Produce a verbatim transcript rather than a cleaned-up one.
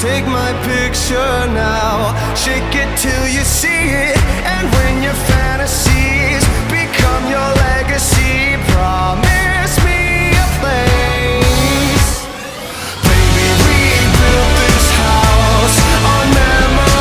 Take my picture now, shake it till you see it. And when